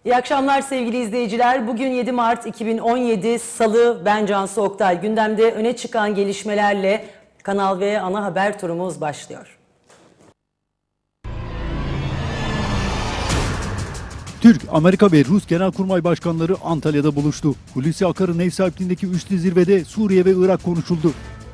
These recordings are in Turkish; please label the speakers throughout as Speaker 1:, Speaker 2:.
Speaker 1: İyi akşamlar sevgili izleyiciler. Bugün 7 Mart 2017 Salı, ben Cansu Oktay. Gündemde öne çıkan gelişmelerle Kanal V ana haber turumuz başlıyor.
Speaker 2: Türk, Amerika ve Rus Genelkurmay Başkanları Antalya'da buluştu. Hulusi Akar'ın ev sahipliğindeki üçlü zirvede Suriye ve Irak konuşuldu.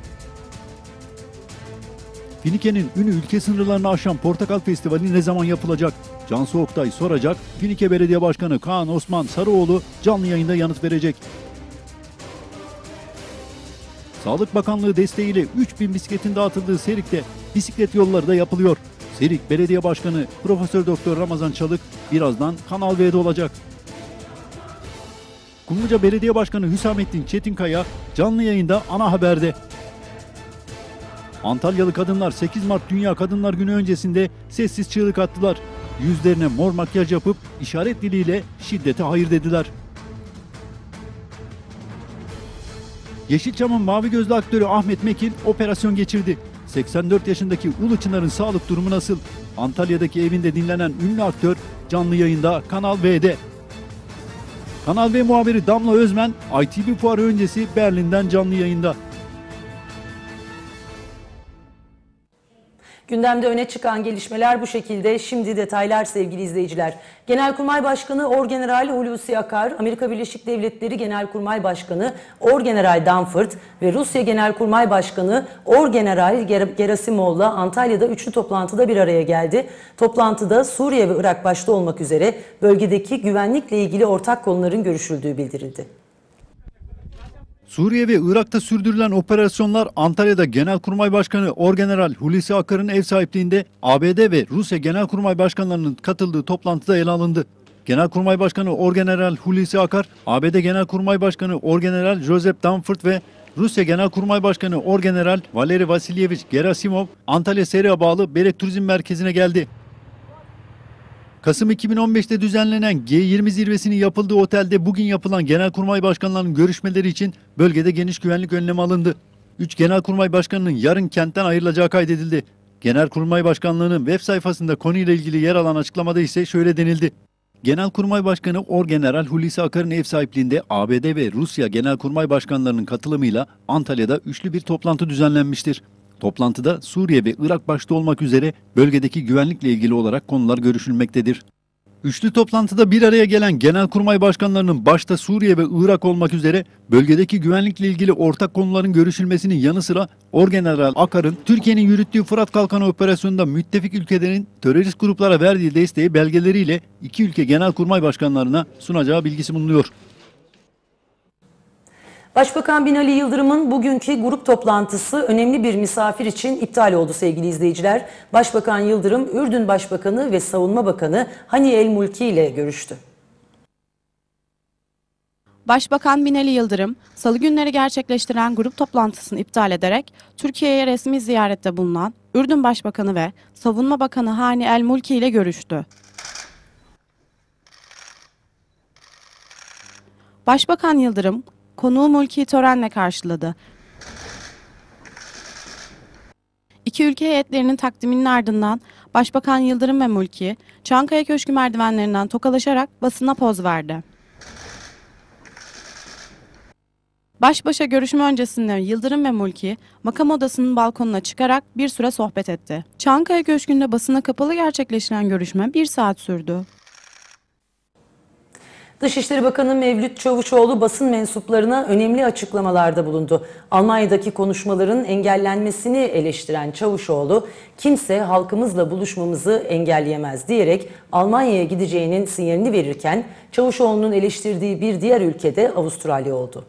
Speaker 2: Finike'nin ünü ülke sınırlarını aşan Portakal Festivali ne zaman yapılacak? Cansu Oktay soracak, Finike Belediye Başkanı Kaan Osman Sarıoğlu canlı yayında yanıt verecek. Sağlık Bakanlığı desteğiyle 3000 bisikletin dağıtıldığı Serik'te bisiklet yolları da yapılıyor. Serik Belediye Başkanı Profesör Doktor Ramazan Çalık birazdan Kanal V'de olacak. Kumluca Belediye Başkanı Hüsamettin Çetinkaya canlı yayında ana haberde. Antalyalı kadınlar 8 Mart Dünya Kadınlar Günü öncesinde sessiz çığlık attılar. Yüzlerine mor makyaj yapıp işaret diliyle şiddete hayır dediler. Yeşilçam'ın mavi gözlü aktörü Ahmet Mekin operasyon geçirdi. 84 yaşındaki Ulu Çınar'ın sağlık durumu nasıl? Antalya'daki evinde dinlenen ünlü aktör canlı yayında Kanal V'de. Kanal V muhabiri Damla Özmen, ITV fuarı öncesi Berlin'den canlı yayında.
Speaker 1: Gündemde öne çıkan gelişmeler bu şekilde. Şimdi detaylar sevgili izleyiciler. Genelkurmay Başkanı Orgeneral Hulusi Akar, Amerika Birleşik Devletleri Genelkurmay Başkanı Orgeneral Danford ve Rusya Genelkurmay Başkanı Orgeneral Gerasimov'la Antalya'da üçlü toplantıda bir araya geldi. Toplantıda Suriye ve Irak başta olmak üzere bölgedeki güvenlikle ilgili ortak konuların görüşüldüğü bildirildi.
Speaker 2: Suriye ve Irak'ta sürdürülen operasyonlar Antalya'da Genelkurmay Başkanı Orgeneral Hulusi Akar'ın ev sahipliğinde ABD ve Rusya Genelkurmay Başkanlarının katıldığı toplantıda ele alındı. Genelkurmay Başkanı Orgeneral Hulusi Akar, ABD Genelkurmay Başkanı Orgeneral Joseph Dunford ve Rusya Genelkurmay Başkanı Orgeneral Valeri Vasilyevich Gerasimov, Antalya Seri'ye bağlı Belek Turizm Merkezi'ne geldi. Kasım 2015'te düzenlenen G20 zirvesinin yapıldığı otelde bugün yapılan Genelkurmay Başkanlarının görüşmeleri için bölgede geniş güvenlik önlemi alındı. 3 Genelkurmay Başkanı'nın yarın kentten ayrılacağı kaydedildi. Genelkurmay Başkanlığı'nın web sayfasında konuyla ilgili yer alan açıklamada ise şöyle denildi. Genelkurmay Başkanı Orgeneral Hulusi Akar'ın ev sahipliğinde ABD ve Rusya Genelkurmay Başkanlarının katılımıyla Antalya'da üçlü bir toplantı düzenlenmiştir. Toplantıda Suriye ve Irak başta olmak üzere bölgedeki güvenlikle ilgili olarak konular görüşülmektedir. Üçlü toplantıda bir araya gelen Genelkurmay Başkanlarının başta Suriye ve Irak olmak üzere bölgedeki güvenlikle ilgili ortak konuların görüşülmesinin yanı sıra Orgeneral Akar'ın Türkiye'nin yürüttüğü Fırat Kalkanı operasyonunda müttefik ülkelerin terörist gruplara verdiği desteği belgeleriyle iki ülke Genelkurmay Başkanlarına sunacağı bilgisi bulunuyor.
Speaker 1: Başbakan Binali Yıldırım'ın bugünkü grup toplantısı önemli bir misafir için iptal oldu sevgili izleyiciler. Başbakan Yıldırım, Ürdün Başbakanı ve Savunma Bakanı Hani El Mulki ile görüştü.
Speaker 3: Başbakan Binali Yıldırım, Salı günleri gerçekleştiren grup toplantısını iptal ederek Türkiye'ye resmi ziyarette bulunan Ürdün Başbakanı ve Savunma Bakanı Hani El Mulki ile görüştü. Başbakan Yıldırım, konuğu Mulki'yi törenle karşıladı. İki ülke heyetlerinin takdiminin ardından Başbakan Yıldırım ve Mulki, Çankaya Köşkü merdivenlerinden tokalaşarak basına poz verdi. Baş başa görüşme öncesinde Yıldırım ve Mulki, makam odasının balkonuna çıkarak bir süre sohbet etti. Çankaya Köşkü'nde basına kapalı gerçekleştiren görüşme 1 saat sürdü.
Speaker 1: Dışişleri Bakanı Mevlüt Çavuşoğlu basın mensuplarına önemli açıklamalarda bulundu. Almanya'daki konuşmaların engellenmesini eleştiren Çavuşoğlu, kimse halkımızla buluşmamızı engelleyemez diyerek Almanya'ya gideceğinin sinyalini verirken Çavuşoğlu'nun eleştirdiği bir diğer ülkede Avustralya oldu.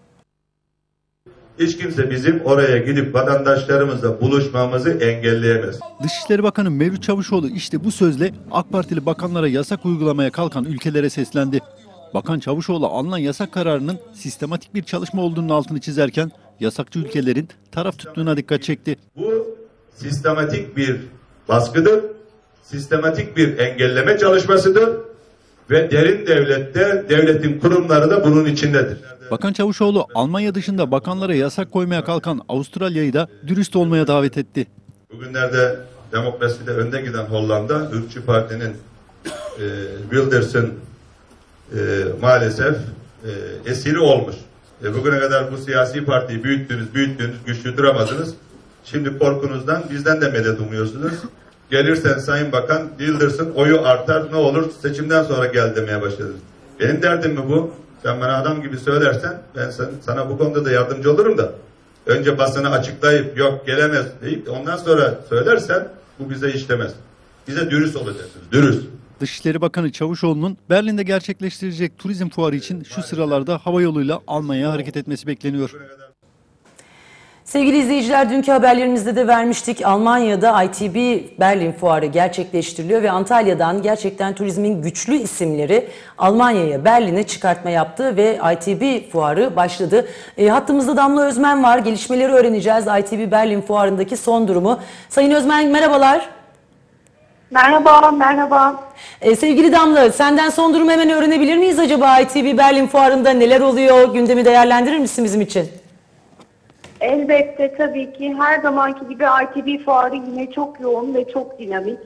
Speaker 4: Hiç kimse bizim oraya gidip vatandaşlarımızla buluşmamızı engelleyemez.
Speaker 2: Dışişleri Bakanı Mevlüt Çavuşoğlu işte bu sözle AK Partili bakanlara yasak uygulamaya kalkan ülkelere seslendi. Bakan Çavuşoğlu alınan yasak kararının sistematik bir çalışma olduğunun altını çizerken yasakçı ülkelerin taraf tuttuğuna dikkat çekti.
Speaker 4: Bu sistematik bir baskıdır, sistematik bir engelleme çalışmasıdır ve derin devlette devletin kurumları da bunun içindedir.
Speaker 2: Bakan Çavuşoğlu Almanya dışında bakanlara yasak koymaya kalkan Avustralya'yı da dürüst olmaya davet etti.
Speaker 4: Bugünlerde demokraside önde giden Hollanda, ırkçı partinin Wilders'ın maalesef esiri olmuş. Bugüne kadar bu siyasi partiyi büyüttünüz, güçlü duramadınız. Şimdi korkunuzdan bizden de medet umuyorsunuz. Gelirsen Sayın Bakan Yıldırım'ın oyu artar, ne olur seçimden sonra gel demeye başladınız. Benim derdim mi bu? Sen bana adam gibi söylersen ben sana bu konuda da yardımcı olurum da. Önce basını açıklayıp yok gelemez deyip ondan sonra söylersen bu bize işlemez. Bize dürüst olacaksınız, dürüst.
Speaker 2: Dışişleri Bakanı Çavuşoğlu'nun Berlin'de gerçekleştirecek turizm fuarı için şu sıralarda hava yoluyla Almanya'ya hareket etmesi bekleniyor.
Speaker 1: Sevgili izleyiciler, dünkü haberlerimizde de vermiştik. Almanya'da ITB Berlin Fuarı gerçekleştiriliyor ve Antalya'dan gerçekten turizmin güçlü isimleri Almanya'ya, Berlin'e çıkartma yaptı ve ITB Fuarı başladı. Hattımızda Damla Özmen var. Gelişmeleri öğreneceğiz. ITB Berlin Fuarı'ndaki son durumu. Sayın Özmen merhabalar.
Speaker 5: Merhaba, merhaba.
Speaker 1: Sevgili Damla, senden son durumu hemen öğrenebilir miyiz acaba? ITB Berlin Fuarı'nda neler oluyor? Gündemi değerlendirir misin bizim için?
Speaker 5: Elbette tabii ki her zamanki gibi ITB Fuarı yine çok yoğun ve çok dinamik.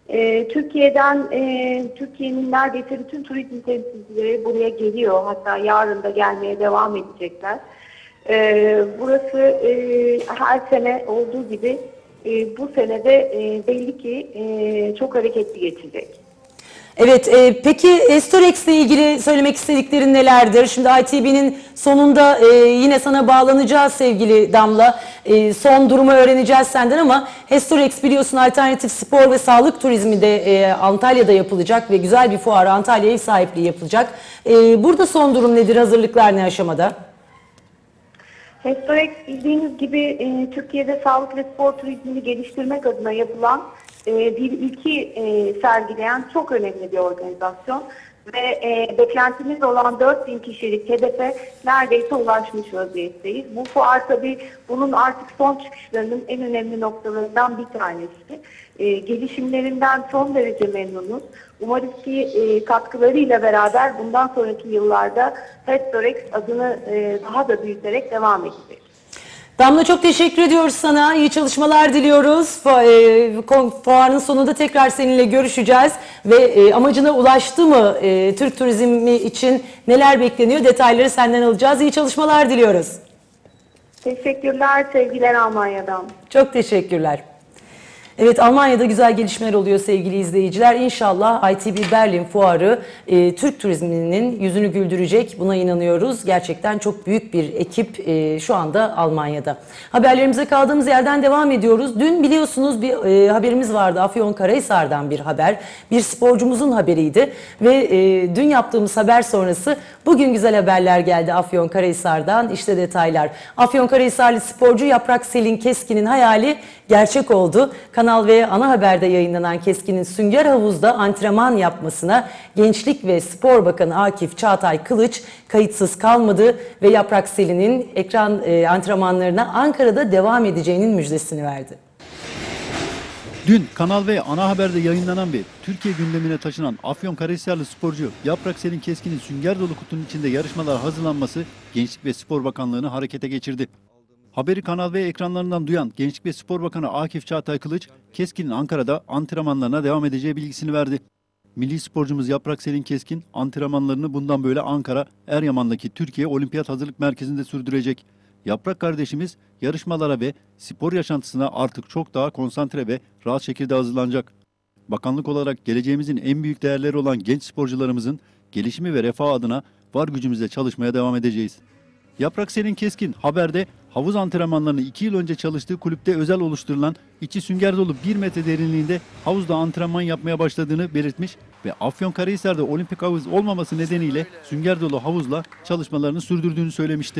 Speaker 5: Türkiye'nin neredeyse bütün turizm temsilcileri buraya geliyor. Hatta yarın da gelmeye devam edecekler. Burası her sene olduğu gibi bu sene de belli ki çok hareketli geçecek.
Speaker 1: Evet, peki Estorex ile ilgili söylemek istediklerin nelerdir? Şimdi ITB'nin sonunda yine sana bağlanacağız sevgili Damla. Son durumu öğreneceğiz senden ama Estorex biliyorsun alternatif spor ve sağlık turizmi de Antalya'da yapılacak ve güzel bir fuar Antalya ev sahipliği yapılacak. Burada son durum nedir? Hazırlıklar ne aşamada?
Speaker 5: Estorex bildiğiniz gibi Türkiye'de sağlık ve spor turizmini geliştirmek adına yapılan bir ilki sergileyen çok önemli bir organizasyon ve beklentimiz olan 4000 kişilik hedefe neredeyse ulaşmış vaziyetteyiz. Bu fuar tabii bunun artık son çıkışlarının en önemli noktalarından bir tanesi. Gelişimlerinden son derece memnunuz. Umarız ki katkılarıyla beraber bundan sonraki yıllarda Estorex adını daha da büyüterek devam edecek.
Speaker 1: Damla çok teşekkür ediyoruz sana. İyi çalışmalar diliyoruz. Fuarın sonunda tekrar seninle görüşeceğiz. Ve amacına ulaştı mı Türk turizmi için neler bekleniyor detayları senden alacağız. İyi çalışmalar diliyoruz.
Speaker 5: Teşekkürler, sevgiler Almanya'dan.
Speaker 1: Çok teşekkürler. Evet, Almanya'da güzel gelişmeler oluyor sevgili izleyiciler. İnşallah ITB Berlin Fuarı Türk turizminin yüzünü güldürecek. Buna inanıyoruz. Gerçekten çok büyük bir ekip şu anda Almanya'da. Haberlerimize kaldığımız yerden devam ediyoruz. Dün biliyorsunuz bir haberimiz vardı. Afyonkarahisar'dan bir haber. Bir sporcumuzun haberiydi. Ve dün yaptığımız haber sonrası bugün güzel haberler geldi Afyonkarahisar'dan. İşte detaylar. Afyonkarahisarlı sporcu Yaprak Selin Keskin'in hayali gerçek oldu. Kanal V ana haberde yayınlanan Keskin'in Sünger Havuz'da antrenman yapmasına Gençlik ve Spor Bakanı Akif Çağatay Kılıç kayıtsız kalmadı ve Yaprak Selin'in ekran antrenmanlarına Ankara'da devam edeceğinin müjdesini verdi.
Speaker 2: Dün Kanal V ana haberde yayınlanan ve Türkiye gündemine taşınan Afyonkarahisarlı sporcu Yaprak Selin Keskin'in sünger dolu kutunun içinde yarışmalar hazırlanması Gençlik ve Spor Bakanlığı'nı harekete geçirdi. Haberi Kanal V ekranlarından duyan Gençlik ve Spor Bakanı Akif Çağatay Kılıç, Keskin'in Ankara'da antrenmanlarına devam edeceği bilgisini verdi. Milli sporcumuz Yaprak Selin Keskin, antrenmanlarını bundan böyle Ankara, Eryaman'daki Türkiye Olimpiyat Hazırlık Merkezi'nde sürdürecek. Yaprak kardeşimiz yarışmalara ve spor yaşantısına artık çok daha konsantre ve rahat şekilde hazırlanacak. Bakanlık olarak geleceğimizin en büyük değerleri olan genç sporcularımızın gelişimi ve refahı adına var gücümüzle çalışmaya devam edeceğiz. Yaprak Selin Keskin haberde havuz antrenmanlarını 2 yıl önce çalıştığı kulüpte özel oluşturulan içi sünger dolu 1 metre derinliğinde havuzda antrenman yapmaya başladığını belirtmiş ve Afyonkarahisar'da olimpik havuz olmaması nedeniyle sünger dolu havuzla çalışmalarını sürdürdüğünü söylemişti.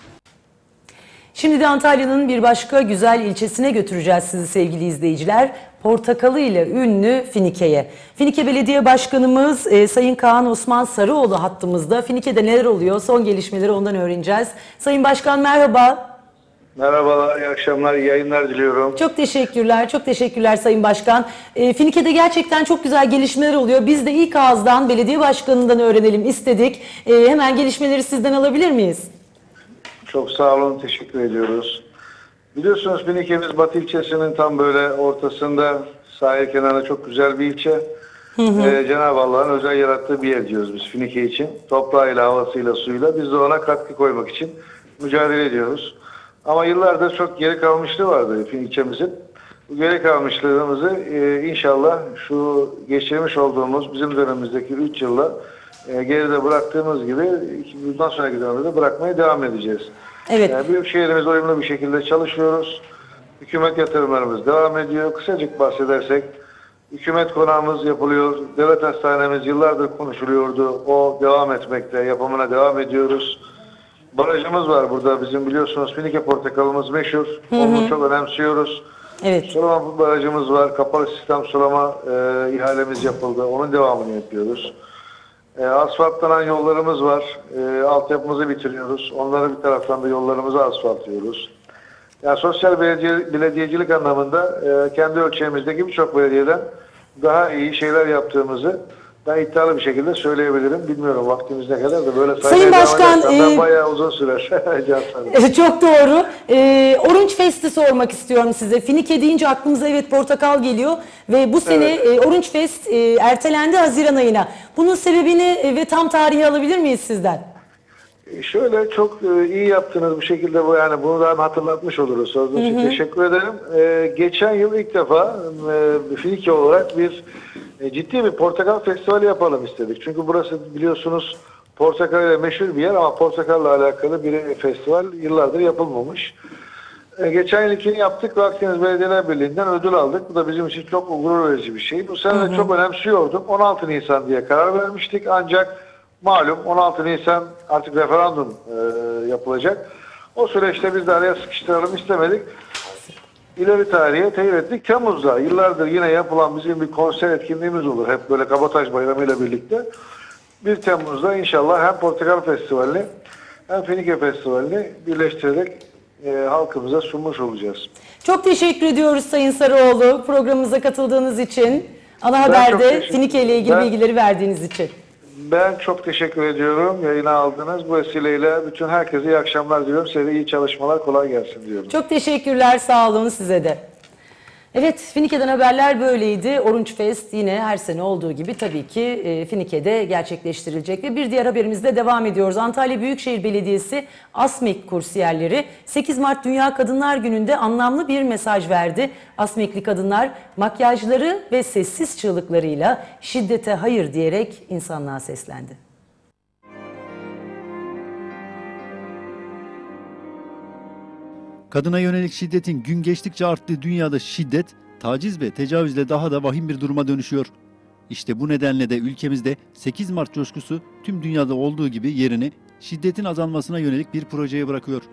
Speaker 1: Şimdi de Antalya'nın bir başka güzel ilçesine götüreceğiz sizi sevgili izleyiciler. Portakalı ile ünlü Finike'ye. Finike Belediye Başkanımız Sayın Kaan Osman Sarıoğlu hattımızda. Finike'de neler oluyor? Son gelişmeleri ondan öğreneceğiz. Sayın Başkan merhaba.
Speaker 6: Merhabalar, iyi akşamlar, iyi yayınlar diliyorum.
Speaker 1: Çok teşekkürler, çok teşekkürler Sayın Başkan. Finike'de gerçekten çok güzel gelişmeler oluyor. Biz de ilk ağızdan belediye başkanından öğrenelim istedik. Hemen gelişmeleri sizden alabilir miyiz?
Speaker 6: Çok sağ olun, teşekkür ediyoruz. Biliyorsunuz Finike'miz Batı ilçesinin tam böyle ortasında, sahil kenarında çok güzel bir ilçe. Cenab-ı Allah'ın özel yarattığı bir yer diyoruz biz Finike için. Toprağıyla, havasıyla, suyuyla biz de ona katkı koymak için mücadele ediyoruz. Ama yıllardır çok geri kalmışlığı vardı ilçemizin. Bu geri kalmışlığımızı inşallah şu geçirmiş olduğumuz bizim dönemimizdeki 3 yılla geride bıraktığımız gibi bundan sonraki dönemde de bırakmaya devam edeceğiz.
Speaker 1: Evet.
Speaker 6: Büyükşehir'imizle uyumlu bir şekilde çalışıyoruz. Hükümet yatırımlarımız devam ediyor. Kısacık bahsedersek hükümet konağımız yapılıyor. Devlet hastanemiz yıllardır konuşuluyordu. O devam etmekte. Yapımına devam ediyoruz. Barajımız var burada. Bizim biliyorsunuz Finike portakalımız meşhur. Onu çok önemsiyoruz.
Speaker 1: Evet.
Speaker 6: Sulama barajımız var. Kapalı sistem sulama ihalemiz yapıldı. Onun devamını yapıyoruz. Asfaltlanan yollarımız var. Altyapımızı bitiriyoruz. Onları bir taraftan da yollarımızı asfaltlıyoruz. Yani sosyal belediyecilik anlamında kendi ölçeğimizdeki birçok belediyeden daha iyi şeyler yaptığımızı ben iddialı bir şekilde söyleyebilirim. Bilmiyorum vaktimiz ne kadar da böyle
Speaker 1: Sayın Başkan,
Speaker 6: ben bayağı uzun sürer.
Speaker 1: Çok doğru. Orange Fest'i sormak istiyorum size. Finike deyince aklımıza evet portakal geliyor ve bu sene Orange Fest ertelendi Haziran ayına. Bunun sebebini ve tam tarihi alabilir miyiz sizden?
Speaker 6: Şöyle çok iyi yaptınız bu şekilde yani bunu da hatırlatmış oluruz. Sorduğunuz için teşekkür ederim. Geçen yıl ilk defa Finike olarak ciddi bir portakal festivali yapalım istedik. Çünkü burası biliyorsunuz portakal ile meşhur bir yer ama portakalla alakalı bir festival yıllardır yapılmamış. Geçen yıl ilkini yaptık ve Akdeniz Belediyeler Birliği'nden ödül aldık. Bu da bizim için çok gurur verici bir şey. Bu sene de çok önemsiyorduk. 16 Nisan diye karar vermiştik ancak malum 16 Nisan artık referandum yapılacak. O süreçte biz de araya sıkıştıralım istemedik. İleri tarihe teyit ettik. Temmuz'da yıllardır yine yapılan bizim bir konser etkinliğimiz olur. Hep böyle Kabataş Bayramı ile birlikte. 1 Temmuz'da inşallah hem Portakal Festivali'ni hem Finike Festivali'ni birleştirerek halkımıza sunmuş olacağız.
Speaker 1: Çok teşekkür ediyoruz Sayın Sarıoğlu programımıza katıldığınız için. Ana Haber'de Finike ile ilgili bilgileri verdiğiniz için.
Speaker 6: Ben çok teşekkür ediyorum. Yayına aldınız. Bu vesileyle bütün herkese iyi akşamlar diliyorum. Size de iyi çalışmalar, kolay gelsin diyorum.
Speaker 1: Çok teşekkürler, sağ olun size de. Evet, Finike'den haberler böyleydi. Orange Fest yine her sene olduğu gibi tabii ki Finike'de gerçekleştirilecek. Ve bir diğer haberimizde devam ediyoruz. Antalya Büyükşehir Belediyesi ASMEK kursiyerleri 8 Mart Dünya Kadınlar Günü'nde anlamlı bir mesaj verdi. ASMEK'li kadınlar makyajları ve sessiz çığlıklarıyla şiddete hayır diyerek insanlığa seslendi.
Speaker 2: Kadına yönelik şiddetin gün geçtikçe arttığı dünyada şiddet, taciz ve tecavüzle daha da vahim bir duruma dönüşüyor. İşte bu nedenle de ülkemizde 8 Mart coşkusu tüm dünyada olduğu gibi yerini şiddetin azalmasına yönelik bir projeye bırakıyor.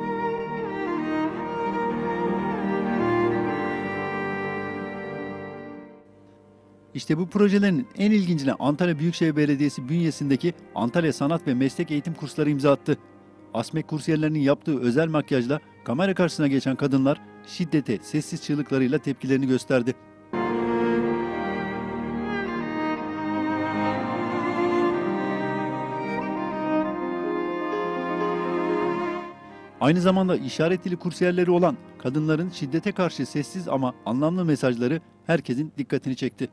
Speaker 2: İşte bu projelerin en ilgincine Antalya Büyükşehir Belediyesi bünyesindeki Antalya Sanat ve Meslek Eğitim Kursları imza attı. ASMEK kursiyerlerinin yaptığı özel makyajla kamera karşısına geçen kadınlar şiddete sessiz çığlıklarıyla tepkilerini gösterdi. Aynı zamanda işaret dili kursiyerleri olan kadınların şiddete karşı sessiz ama anlamlı mesajları herkesin dikkatini çekti.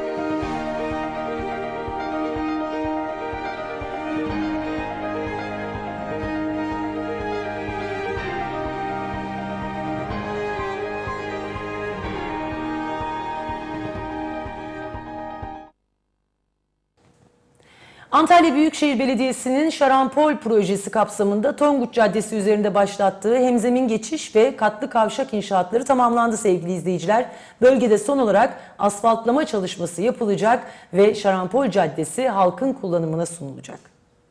Speaker 1: Antalya Büyükşehir Belediyesi'nin Şarampol projesi kapsamında Tonguç Caddesi üzerinde başlattığı hemzemin geçiş ve katlı kavşak inşaatları tamamlandı sevgili izleyiciler. Bölgede son olarak asfaltlama çalışması yapılacak ve Şarampol Caddesi halkın kullanımına sunulacak.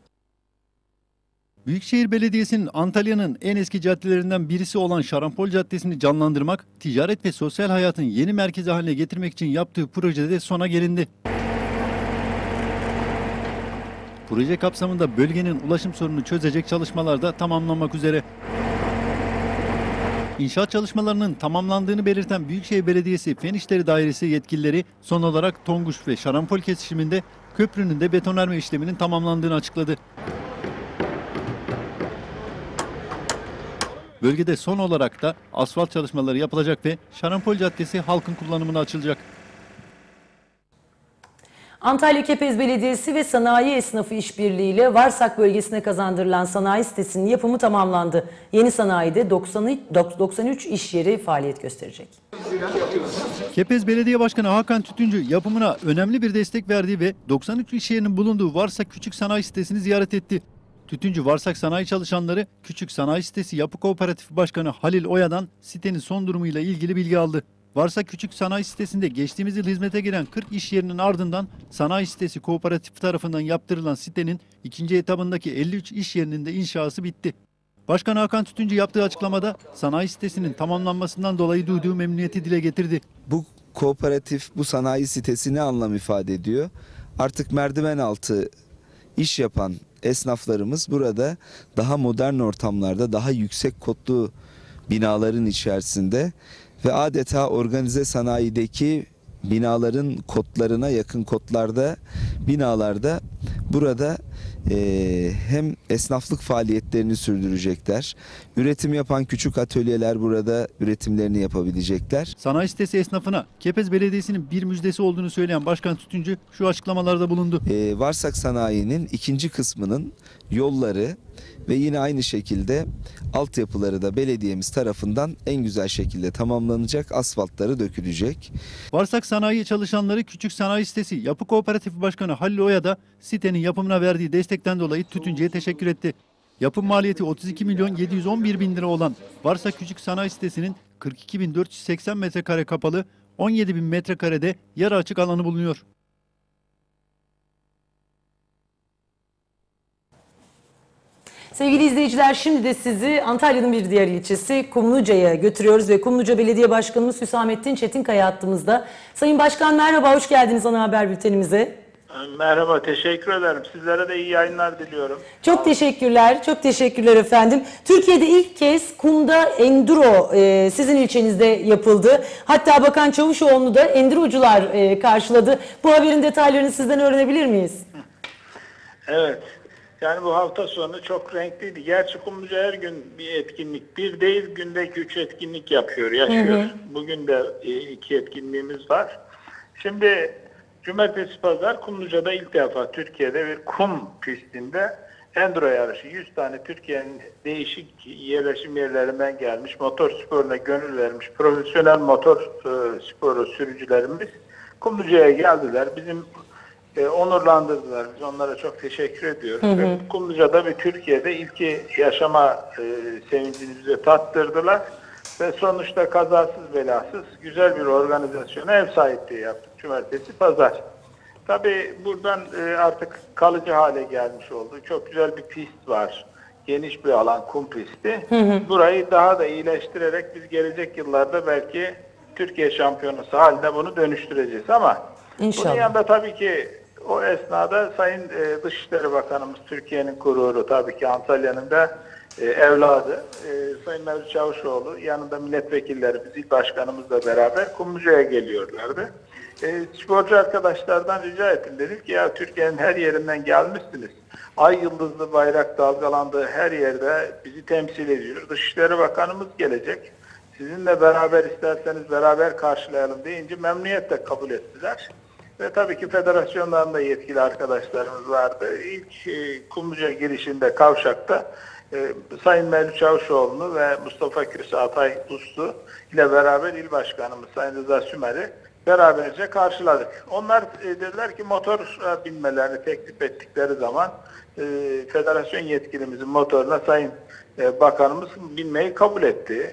Speaker 2: Büyükşehir Belediyesi'nin Antalya'nın en eski caddelerinden birisi olan Şarampol Caddesi'ni canlandırmak, ticaret ve sosyal hayatın yeni merkezi haline getirmek için yaptığı projede de sona gelindi. Proje kapsamında bölgenin ulaşım sorununu çözecek çalışmalar da tamamlanmak üzere. İnşaat çalışmalarının tamamlandığını belirten Büyükşehir Belediyesi Fen İşleri Dairesi yetkilileri son olarak Tonguç ve Şarampol kesişiminde köprünün de betonarme işleminin tamamlandığını açıkladı. Bölgede son olarak da asfalt çalışmaları yapılacak ve Şarampol Caddesi halkın kullanımına açılacak.
Speaker 1: Antalya Kepez Belediyesi ve sanayi esnafı işbirliğiyle Varsak bölgesine kazandırılan sanayi sitesinin yapımı tamamlandı. Yeni sanayide 93 iş yeri faaliyet gösterecek.
Speaker 2: Kepez Belediye Başkanı Hakan Tütüncü yapımına önemli bir destek verdiği ve 93 iş yerinin bulunduğu Varsak Küçük Sanayi Sitesi'ni ziyaret etti. Tütüncü Varsak Sanayi Çalışanları Küçük Sanayi Sitesi Yapı Kooperatifi Başkanı Halil Oya'dan sitenin son durumuyla ilgili bilgi aldı. Varsak Küçük Sanayi Sitesi'nde geçtiğimiz yıl hizmete giren 40 iş yerinin ardından Sanayi Sitesi Kooperatifi tarafından yaptırılan sitenin ikinci etabındaki 53 iş yerinin de inşası bitti. Başkan Hakan Tütüncü yaptığı açıklamada sanayi sitesinin tamamlanmasından dolayı duyduğu memnuniyeti dile getirdi.
Speaker 7: Bu kooperatif, bu sanayi sitesi ne anlam ifade ediyor? Artık merdiven altı iş yapan esnaflarımız burada daha modern ortamlarda, daha yüksek kodlu binaların içerisinde ve adeta organize sanayideki binaların kodlarına yakın kodlarda, binalarda burada hem esnaflık faaliyetlerini sürdürecekler. Üretim yapan küçük atölyeler burada üretimlerini yapabilecekler.
Speaker 2: Sanayi sitesi esnafına Kepez Belediyesi'nin bir müjdesi olduğunu söyleyen Başkan Tütüncü şu açıklamalarda bulundu.
Speaker 7: Varsak Sanayi'nin ikinci kısmının yolları ve yine aynı şekilde altyapıları da belediyemiz tarafından en güzel şekilde tamamlanacak, asfaltları dökülecek.
Speaker 2: Varsak Sanayi Çalışanları Küçük Sanayi Sitesi Yapı Kooperatifi Başkanı Halil Oya da sitenin yapımına verdiği destekten dolayı Tütüncü'ye teşekkür etti. Yapım maliyeti 32.711.000 lira olan Varsak Küçük Sanayi Sitesi'nin 42.480 metrekare kapalı, 17.000 metrekarede yarı açık alanı bulunuyor.
Speaker 1: Sevgili izleyiciler, şimdi de sizi Antalya'nın bir diğer ilçesi Kumluca'ya götürüyoruz ve Kumluca Belediye Başkanımız Hüsamettin Çetinkaya hattımızda. Sayın Başkan merhaba, hoş geldiniz ana haber bültenimize.
Speaker 8: Merhaba, teşekkür ederim. Sizlere de iyi yayınlar diliyorum.
Speaker 1: Çok teşekkürler, çok teşekkürler efendim. Türkiye'de ilk kez kumda enduro sizin ilçenizde yapıldı. Hatta Bakan Çavuşoğlu'nu da endurocular karşıladı. Bu haberin detaylarını sizden öğrenebilir miyiz?
Speaker 8: Evet, yani bu hafta sonu çok renkliydi. Gerçi Kumluca her gün bir etkinlik, bir değil gündeki 3 etkinlik yaşıyor. Bugün de 2 etkinliğimiz var. Şimdi cumartesi pazar Kumluca'da ilk defa Türkiye'de bir kum pistinde enduro yarışı. 100 tane Türkiye'nin değişik yerleşim yerlerinden gelmiş, motor sporuna gönül vermiş profesyonel motor sporu sürücülerimiz Kumluca'ya geldiler. Bizim onurlandırdılar. Biz onlara çok teşekkür ediyoruz. Ve Kumluca'da bir Türkiye'de ilki yaşama sevincini bize tattırdılar. Ve sonuçta kazasız belasız güzel bir organizasyona ev sahipliği yaptık. Cumartesi, pazar. Tabii buradan artık kalıcı hale gelmiş oldu. Çok güzel bir pist var. Geniş bir alan, kum pisti. Burayı daha da iyileştirerek biz gelecek yıllarda belki Türkiye şampiyonası haline bunu dönüştüreceğiz. Ama
Speaker 1: İnşallah.
Speaker 8: bunun yanında tabii ki o esnada Sayın Dışişleri Bakanımız, Türkiye'nin gururu, tabii ki Antalya'nın da evladı Sayın Mevlüt Çavuşoğlu, yanında milletvekillerimiz, il başkanımızla beraber Kumluca'ya geliyorlardı. Sporcu arkadaşlardan rica ettim. Dedim ki ya Türkiye'nin her yerinden gelmişsiniz. Ay yıldızlı bayrak dalgalandığı her yerde bizi temsil ediyor. Dışişleri Bakanımız gelecek. Sizinle beraber isterseniz beraber karşılayalım deyince memnuniyetle kabul ettiler. Ve tabii ki federasyondan da yetkili arkadaşlarımız vardı. İlk Kumluca girişinde kavşakta Sayın Mevlüt Çavuşoğlu'nu ve Mustafa Köse Atay Uslu ile beraber il başkanımız Sayın Rıza Sümer'i beraberce karşıladık. Onlar dediler ki motor binmelerini teklif ettikleri zaman federasyon yetkilimizin motoruna Sayın Bakanımız binmeyi kabul etti.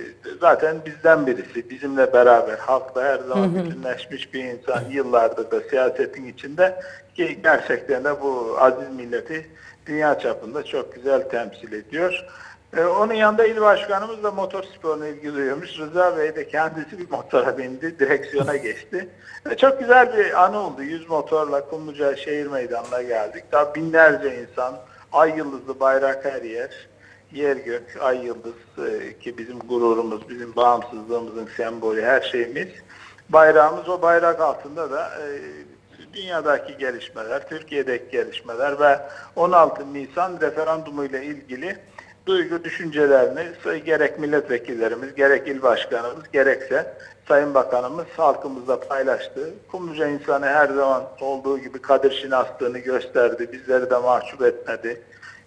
Speaker 8: Zaten bizden birisi, bizimle beraber halkla her zaman bütünleşmiş bir insan, yıllardır da siyasetin içinde ki gerçekten de bu aziz milleti dünya çapında çok güzel temsil ediyor. Onun yanında il başkanımız da motor sporuna ilgi duyuyormuş. Rıza Bey de kendisi bir motora bindi, direksiyona geçti. Çok güzel bir anı oldu. 100 motorla Kumluca şehir meydanına geldik. Daha binlerce insan, ay yıldızlı bayrak her yer. Yer gök, ay yıldız ki bizim gururumuz, bizim bağımsızlığımızın sembolü, her şeyimiz. Bayrağımız, o bayrak altında da dünyadaki gelişmeler, Türkiye'deki gelişmeler ve 16 Nisan referandumu ile ilgili duygu düşüncelerini gerek milletvekillerimiz, gerek il başkanımız, gerekse Sayın Bakanımız halkımızla paylaştı. Kumluca insanı her zaman olduğu gibi kadir şinaslığını gösterdi. Bizleri de mahcup etmedi.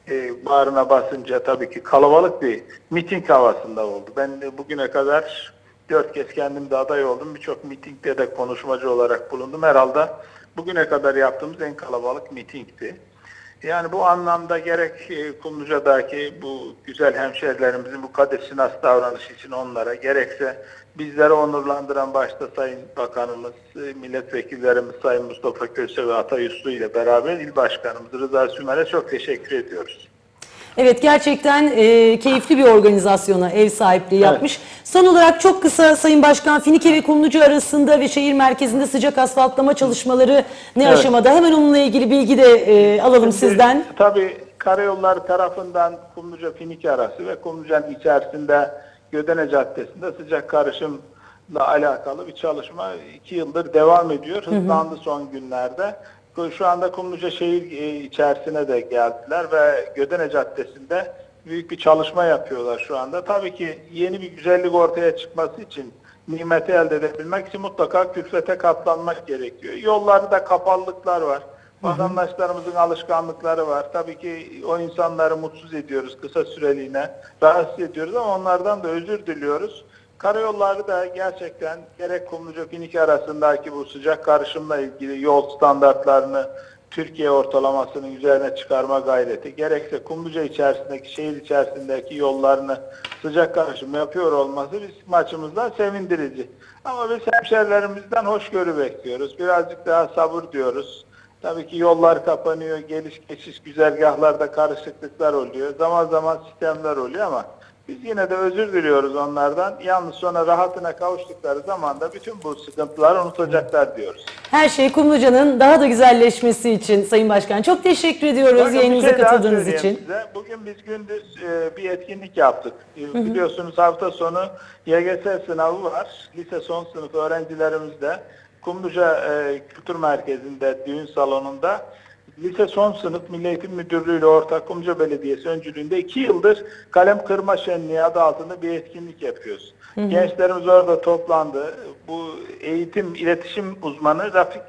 Speaker 8: Bağrına basınca tabii ki kalabalık bir miting havasında oldu. Ben de bugüne kadar 4 kez kendim de aday oldum. Birçok mitingde de konuşmacı olarak bulundum. Herhalde bugüne kadar yaptığımız en kalabalık mitingdi. Yani bu anlamda gerek Kumluca'daki bu güzel hemşehrilerimizin bu kadir şinas davranışı için onlara, gerekse bizleri onurlandıran başta Sayın Bakanımız, milletvekillerimiz Sayın Mustafa Köse ve Atay Uslu ile beraber il başkanımız Rıza Sümer'e çok teşekkür ediyoruz.
Speaker 1: Evet, gerçekten keyifli bir organizasyona ev sahipliği yapmış. Son olarak çok kısa Sayın Başkan, Finike ve Kumluca arasında ve şehir merkezinde sıcak asfaltlama çalışmaları ne aşamada? Hemen onunla ilgili bilgi de alalım sizden.
Speaker 8: Tabii karayolları tarafından Kumluca Finike arası ve Kumluca'nın içerisinde Gödene Caddesi'nde sıcak karışımla alakalı bir çalışma 2 yıldır devam ediyor. Hızlandı son günlerde. Şu anda Kumluca şehir içerisine de geldiler ve Gödene Caddesi'nde büyük bir çalışma yapıyorlar şu anda. Tabii ki yeni bir güzellik ortaya çıkması için, nimeti elde edebilmek için mutlaka külfete katlanmak gerekiyor. Yollarda kapalılıklar var. Vatandaşlarımızın alışkanlıkları var. Tabii ki o insanları mutsuz ediyoruz kısa süreliğine, rahatsız ediyoruz ama onlardan da özür diliyoruz. Karayolları da gerçekten gerek Kumluca Finike arasındaki bu sıcak karışımla ilgili yol standartlarını Türkiye ortalamasının üzerine çıkarma gayreti, gerekse Kumluca içerisindeki, şehir içerisindeki yollarını sıcak karışım yapıyor olması bizim açımızdan sevindirici. Ama biz hemşerilerimizden hoşgörü bekliyoruz. Birazcık daha sabır diyoruz. Tabii ki yollar kapanıyor, geliş geçiş güzergahlarda karışıklıklar oluyor. Zaman zaman sistemler oluyor ama biz yine de özür diliyoruz onlardan. Yalnız sonra rahatına kavuştukları zaman da bütün bu sıkıntıları unutacaklar diyoruz.
Speaker 1: Her şey Kumluca'nın daha da güzelleşmesi için Sayın Başkan. Çok teşekkür ediyoruz yayınımıza katıldığınız için.
Speaker 8: Size. Bugün biz gündüz bir etkinlik yaptık. Biliyorsunuz hafta sonu YGS sınavı var. Lise son sınıf öğrencilerimiz de Kumluca Kültür Merkezi'nde, düğün salonunda lise son sınıf Milli Eğitim Müdürlüğü ile ortak Kumluca Belediyesi öncülüğünde 2 yıldır kalem kırma şenliği adı altında bir etkinlik yapıyoruz. Gençlerimiz orada toplandı. Bu eğitim iletişim uzmanı Rafik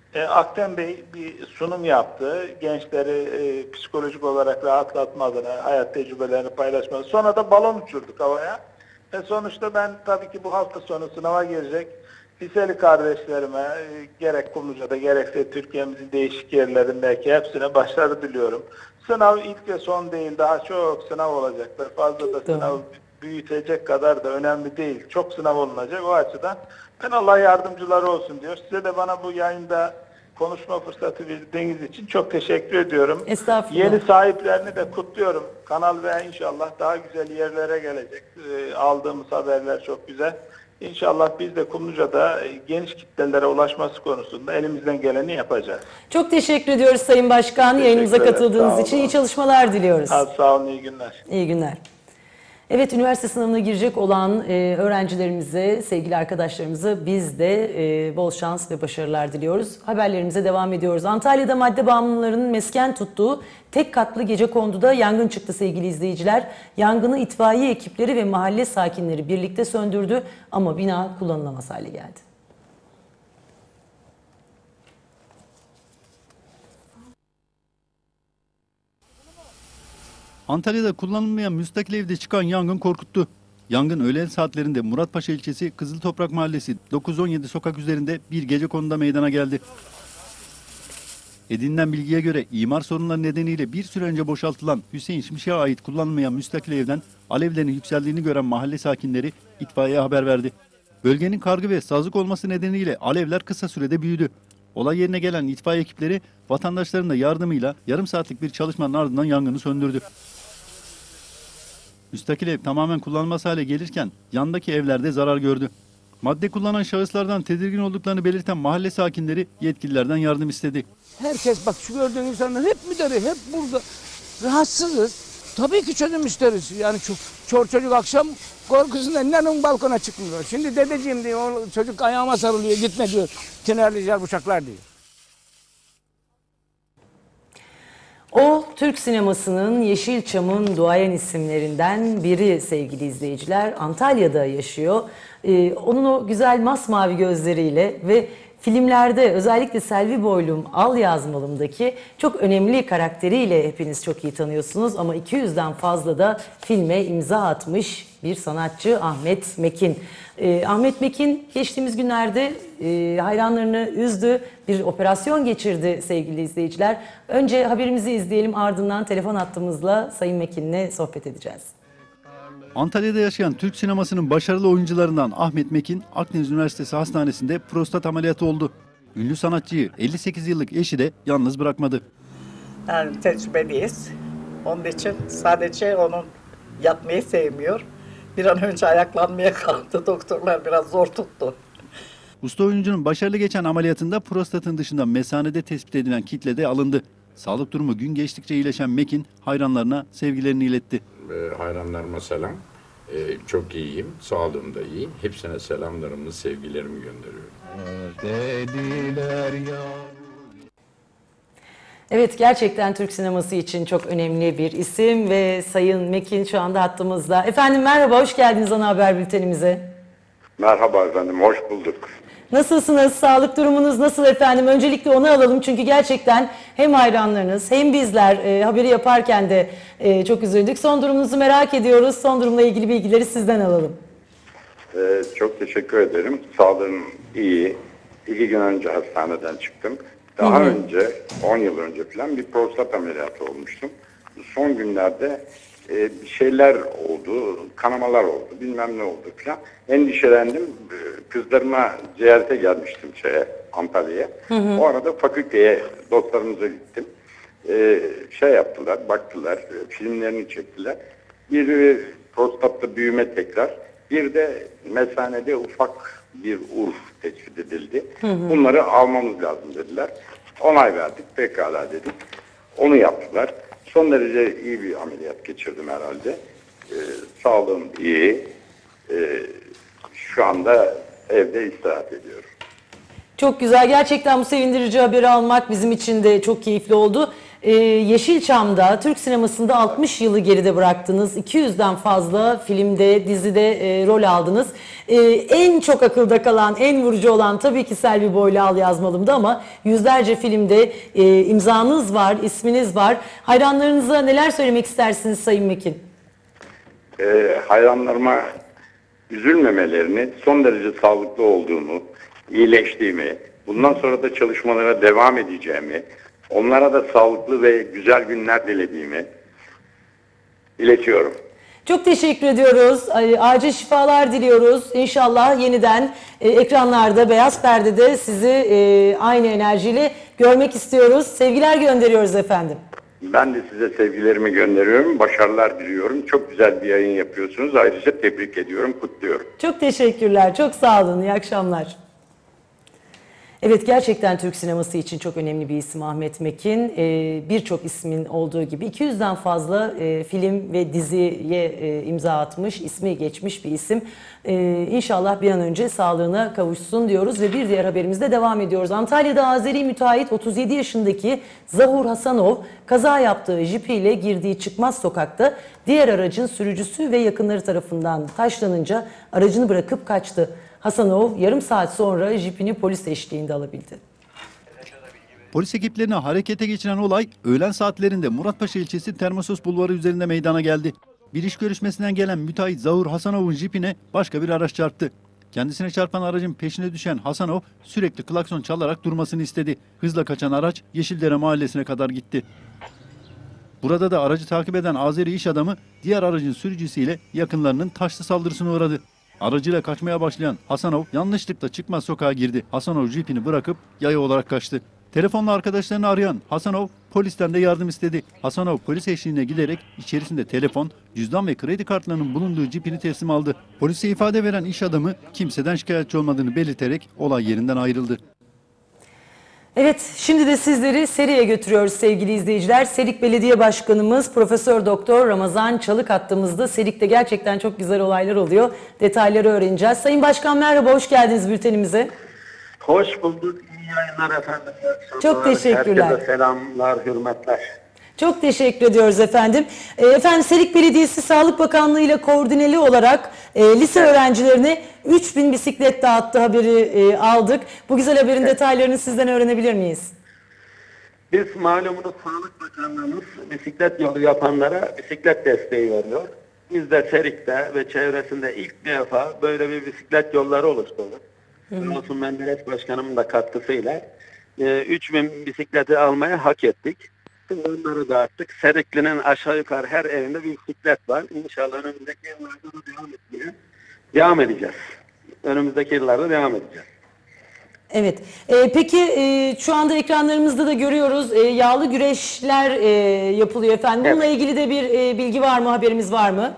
Speaker 8: Akten Bey bir sunum yaptı. Gençleri psikolojik olarak rahatlatma adına hayat tecrübelerini paylaşması. Sonra da balon uçurduk havaya. Ve sonuçta ben tabii ki bu hafta sonu sınava girecek liseli kardeşlerime gerek Kumluca'da gerekse Türkiye'mizin değişik yerlerindeki hepsine başarı diliyorum. Sınav ilk ve son değil, daha çok sınav olacaklar. Fazla da sınav büyütecek kadar da önemli değil. Çok sınav olunacak o açıdan. Ben Allah yardımcıları olsun diyor. Size de bana bu yayında konuşma fırsatı verdiğiniz için çok teşekkür ediyorum.
Speaker 1: Estağfurullah.
Speaker 8: Yeni sahiplerini de kutluyorum. Kanal ve inşallah daha güzel yerlere gelecek. Aldığımız haberler çok güzel. İnşallah biz de Kumluca'da geniş kitlelere ulaşması konusunda elimizden geleni yapacağız.
Speaker 1: Çok teşekkür ediyoruz Sayın Başkan. Yayınımıza katıldığınız için iyi çalışmalar diliyoruz.
Speaker 8: Sağ olun, iyi günler.
Speaker 1: İyi günler. Evet, üniversite sınavına girecek olan öğrencilerimize, sevgili arkadaşlarımıza biz de bol şans ve başarılar diliyoruz. Haberlerimize devam ediyoruz. Antalya'da madde bağımlılarının mesken tuttuğu tek katlı gecekonduda yangın çıktı sevgili izleyiciler. Yangını itfaiye ekipleri ve mahalle sakinleri birlikte söndürdü ama bina kullanılamaz hale geldi.
Speaker 2: Antalya'da kullanılmayan müstakil evde çıkan yangın korkuttu. Yangın öğlen saatlerinde Muratpaşa ilçesi Kızıltoprak Mahallesi 917 sokak üzerinde bir gecekonduda meydana geldi. Edinilen bilgiye göre imar sorunları nedeniyle bir süre önce boşaltılan Hüseyin Şimşek'e ait kullanılmayan müstakil evden alevlerin yükseldiğini gören mahalle sakinleri itfaiyeye haber verdi. Bölgenin kargı ve sazlık olması nedeniyle alevler kısa sürede büyüdü. Olay yerine gelen itfaiye ekipleri vatandaşların da yardımıyla yarım saatlik bir çalışmanın ardından yangını söndürdü. Müstakil ev tamamen kullanılmaz hale gelirken yandaki evlerde zarar gördü. Madde kullanan şahıslardan tedirgin olduklarını belirten mahalle sakinleri yetkililerden yardım istedi.
Speaker 9: Herkes bak şu gördüğün insanlar hep müdahale, hep burada. Rahatsızız. Tabii ki çözüm isteriz. Yani çocuk akşam korkusundan inan balkona çıkmıyor. Şimdi dedeciğim diyor, o çocuk ayağıma sarılıyor, gitme diyor. Tinerleyeceğiz bıçaklar diyor.
Speaker 1: O, Türk sinemasının Yeşilçam'ın duayen isimlerinden biri sevgili izleyiciler. Antalya'da yaşıyor. Onun o güzel masmavi gözleriyle ve filmlerde özellikle Selvi Boylum, Al Yazmalım'daki çok önemli karakteriyle hepiniz çok iyi tanıyorsunuz. Ama 200'den fazla da filme imza atmış bir sanatçı Ahmet Mekin. Ahmet Mekin geçtiğimiz günlerde hayranlarını üzdü, bir operasyon geçirdi sevgili izleyiciler. Önce haberimizi izleyelim, ardından telefon hattımızla Sayın Mekin'le sohbet edeceğiz.
Speaker 2: Antalya'da yaşayan Türk sinemasının başarılı oyuncularından Ahmet Mekin, Akdeniz Üniversitesi Hastanesi'nde prostat ameliyatı oldu. Ünlü sanatçıyı 58 yıllık eşi de yalnız bırakmadı.
Speaker 10: Yani tecrübeliyiz. Onun için sadece onun yatmayı sevmiyor. Bir an önce ayaklanmaya kalktı. Doktorlar biraz zor tuttu.
Speaker 2: Usta oyuncunun başarılı geçen ameliyatında prostatın dışında mesanede tespit edilen kitle de alındı. Sağlık durumu gün geçtikçe iyileşen Mekin hayranlarına sevgilerini iletti.
Speaker 11: Hayranlarıma selam. Çok iyiyim, sağlığım da iyi. Hepsine selamlarımı, sevgilerimi gönderiyorum.
Speaker 1: Evet, gerçekten Türk sineması için çok önemli bir isim ve Sayın Mekin şu anda hattımızda. Efendim merhaba, hoş geldiniz Ana Haber Bültenimize.
Speaker 12: Merhaba efendim, hoş bulduk.
Speaker 1: Nasılsınız? Sağlık durumunuz nasıl efendim? Öncelikle onu alalım çünkü gerçekten hem hayranlarınız hem bizler haberi yaparken de çok üzüldük. Son durumunuzu merak ediyoruz. Son durumla ilgili bilgileri sizden alalım.
Speaker 12: Çok teşekkür ederim. Sağlığım iyi. 2 gün önce hastaneden çıktım. Daha önce, 10 yıl önce falan bir prostat ameliyatı olmuştum. Son günlerde bir şeyler oldu, kanamalar oldu, bilmem ne oldu falan. Endişelendim. Kızlarıma ziyarete gelmiştim Antalya'ya. O arada fakülteye dostlarımıza gittim. Yaptılar, baktılar, filmlerini çektiler. Bir prostatta büyüme tekrar, bir de mesanede ufak bir urf tespit edildi. Bunları almamız lazım dediler. Onay verdik, pekala dedik. Onu yaptılar. Son derece iyi bir ameliyat geçirdim herhalde. Sağlığım iyi. Şu anda evde istirahat ediyorum.
Speaker 1: Çok güzel. Gerçekten bu sevindirici haberi almak bizim için de çok keyifli oldu. Yeşilçam'da, Türk sinemasında 60 yılı geride bıraktınız. 200'den fazla filmde, dizide rol aldınız. En çok akılda kalan, en vurucu olan tabii ki Selvi Boylu Al Yazmalım'dı ama yüzlerce filmde imzanız var, isminiz var. Hayranlarınıza neler söylemek istersiniz Sayın Mekin?
Speaker 12: Hayranlarıma üzülmemelerini, son derece sağlıklı olduğumu, iyileştiğimi, bundan sonra da çalışmalara devam edeceğimi, onlara da sağlıklı ve güzel günler dilediğimi iletiyorum.
Speaker 1: Çok teşekkür ediyoruz. Acil şifalar diliyoruz. İnşallah yeniden ekranlarda, beyaz perdede sizi aynı enerjiyle görmek istiyoruz. Sevgiler gönderiyoruz efendim.
Speaker 12: Ben de size sevgilerimi gönderiyorum. Başarılar diliyorum. Çok güzel bir yayın yapıyorsunuz. Ayrıca tebrik ediyorum, kutluyorum.
Speaker 1: Çok teşekkürler. Çok sağ olun. İyi akşamlar. Evet, gerçekten Türk sineması için çok önemli bir isim Ahmet Mekin. Birçok ismin olduğu gibi 200'den fazla film ve diziye imza atmış, ismi geçmiş bir isim. İnşallah bir an önce sağlığına kavuşsun diyoruz ve bir diğer haberimizde devam ediyoruz. Antalya'da Azeri müteahhit 37 yaşındaki Zahur Hasanov kaza yaptığı jipiyle girdiği çıkmaz sokakta diğer aracın sürücüsü ve yakınları tarafından taşlanınca aracını bırakıp kaçtı. Hasanov yarım saat sonra jipini polis eşliğinde alabildi.
Speaker 2: Polis ekiplerini harekete geçiren olay öğlen saatlerinde Muratpaşa ilçesi Termosos Bulvarı üzerinde meydana geldi. Bir iş görüşmesinden gelen müteahhit Zahur Hasanov'un jipine başka bir araç çarptı. Kendisine çarpan aracın peşine düşen Hasanov sürekli klakson çalarak durmasını istedi. Hızla kaçan araç Yeşildere mahallesine kadar gitti. Burada da aracı takip eden Azeri iş adamı diğer aracın sürücüsüyle yakınlarının taşlı saldırısına uğradı. Aracıyla kaçmaya başlayan Hasanov yanlışlıkla çıkmaz sokağa girdi. Hasanov jipini bırakıp yaya olarak kaçtı. Telefonla arkadaşlarını arayan Hasanov polisten de yardım istedi. Hasanov polis eşliğine giderek içerisinde telefon, cüzdan ve kredi kartlarının bulunduğu jipini teslim aldı. Polise ifade veren iş adamı kimseden şikayetçi olmadığını belirterek olay yerinden ayrıldı.
Speaker 1: Evet, şimdi de sizleri Serik'e götürüyoruz sevgili izleyiciler. Serik Belediye Başkanımız Profesör Doktor Ramazan Çalık hattımızda. Serik'te gerçekten çok güzel olaylar oluyor. Detayları öğreneceğiz. Sayın Başkan merhaba, hoş geldiniz bültenimize.
Speaker 13: Hoş bulduk. İyi yayınlar efendim.
Speaker 1: Çok teşekkürler.
Speaker 13: Herkese selamlar, hürmetler.
Speaker 1: Çok teşekkür ediyoruz efendim. Efendim Serik Belediyesi Sağlık Bakanlığı ile koordineli olarak lise öğrencilerine 3000 bisiklet dağıttı haberi aldık. Bu güzel haberin detaylarını sizden öğrenebilir miyiz?
Speaker 13: Biz malumunuz Sağlık Bakanlığımız bisiklet yolu yapanlara bisiklet desteği veriyor. Biz de Serik'te ve çevresinde ilk defa böyle bir bisiklet yolları oluşturduk. Olsun Menderes Başkanımın da katkısıyla 3000 bisikleti almaya hak ettik. Şimdi onları dağıttık. Serikli'nin aşağı yukarı her evinde bir bisiklet var. İnşallah önümüzdeki yıllarda da devam edeceğiz. Önümüzdeki yıllarda devam edeceğiz.
Speaker 1: Evet. Peki şu anda ekranlarımızda da görüyoruz. Yağlı güreşler yapılıyor efendim. Bununla ilgili de bir bilgi var mı? Haberimiz var mı?